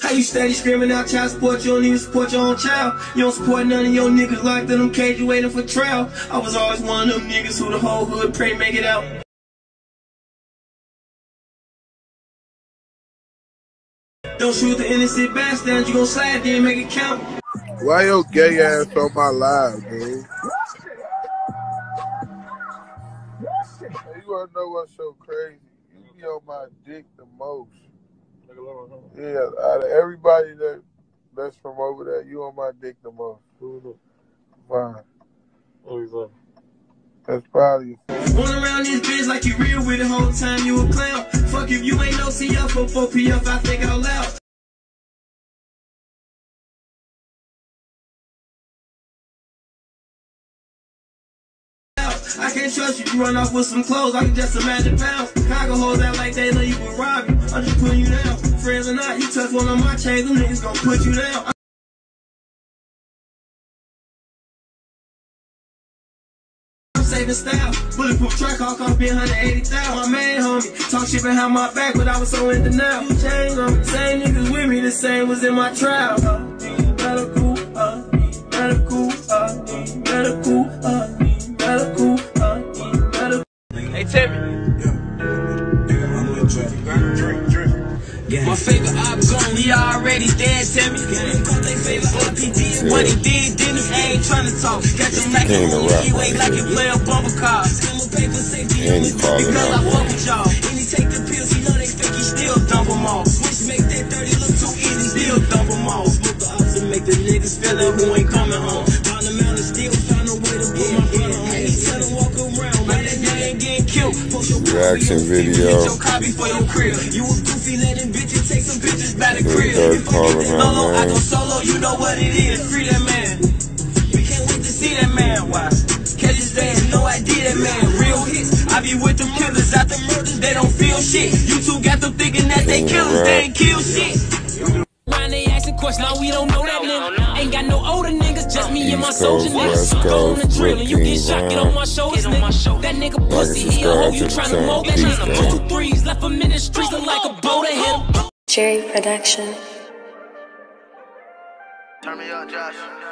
How you steady screaming out child support, you don't even support your own child. You don't support none of your niggas locked in them cage, you waiting for trial. I was always one of them niggas who the whole hood pray make it out. Don't shoot the innocent bystanders, you gon' slide then make it count. Why your gay ass on my live, dude? Hey, you wanna know what's so crazy? You be on my dick the most. Yeah, out of everybody that's from over there, you on my dick the most. Fine. That's probably Run around this bitch like you real with the whole time you a clown. Fuck if you ain't no CF or 4PF, I think out loud. I can't trust you, you run off with some clothes, I can just imagine pounds. Chicago hoes out like they know you would rob you, I'm just putting you down. Friends or not, you touch one of my chains, them niggas gon' put you down. I'm saving style, bulletproof track, all cost me 180,000. My main homie, talk shit behind my back, but I was so in denial. You changed on me, same niggas with me, the same was in my trial. Medical, medical, medical, medical. Hey, Timmy. My favorite op Goon, he already dead, Timmy. Call they favorite RPD, what he did, didn't he? Ain't tryna talk. Got your Mac on, you ain't like you play a bumper car. Because I fuck with y'all. And he take the pills, he know they fake, he still dump them off. Switch make that dirty look too easy, still dump them off. Smoke the ops and make the niggas feel it who ain't coming home. Down the mountain, still find a way to put my brother on. He tell him walk around, like that nigga ain't getting killed. Reaction video. You was goofy, letting bitches take some bitches by the crib. If I get this solo, I go solo, you know what it is. Free that man. We can't wait to see that man. Why? Catch his ass, no idea that man. Real hits. I be with them killers out the murders, they don't feel shit. You two got them thinking that they killers, they ain't kill shit. Round they asking questions, now we don't know that nigga. Ain't got no older niggas, just me and my soldier niggas. Go on the drill and you get shot, get on my shoulders, nigga. That nigga pussy, he a hoe, you tryna mold that nigga. 2-3s, left him in the streets like a boat ahead. Jerry Production. Turn me up, Josh.